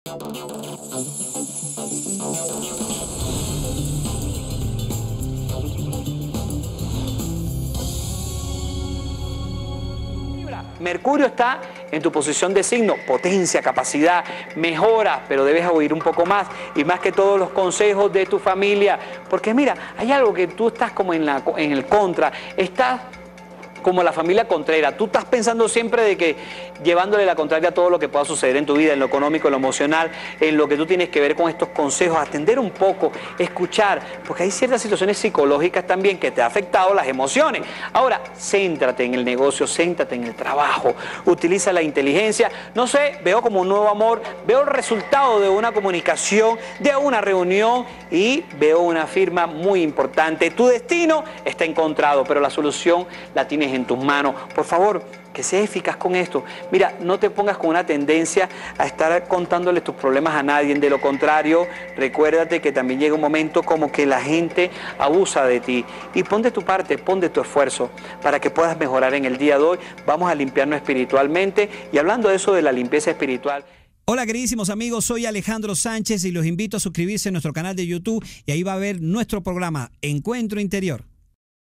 Mercurio está en tu posición de signo, potencia, capacidad, mejora, pero debes oír un poco más y más que todos los consejos de tu familia, porque mira, hay algo que tú estás como en el contra, estás como la familia Contreras, tú estás pensando siempre de que llevándole la contraria a todo lo que pueda suceder en tu vida, en lo económico, en lo emocional, en lo que tú tienes que ver con estos consejos, atender un poco, escuchar, porque hay ciertas situaciones psicológicas también que te han afectado las emociones. Ahora, céntrate en el negocio, céntrate en el trabajo, utiliza la inteligencia, no sé, veo como un nuevo amor, veo el resultado de una comunicación, de una reunión y veo una firma muy importante. Tu destino está encontrado, pero la solución la tienes en tus manos. Por favor, que seas eficaz con esto. Mira, no te pongas con una tendencia a estar contándole tus problemas a nadie. De lo contrario, recuérdate que también llega un momento como que la gente abusa de ti. Y pon de tu parte, pon de tu esfuerzo para que puedas mejorar en el día de hoy. Vamos a limpiarnos espiritualmente. Y hablando de eso de la limpieza espiritual. Hola queridísimos amigos, soy Alejandro Sánchez y los invito a suscribirse a nuestro canal de YouTube y ahí va a ver nuestro programa Encuentro Interior.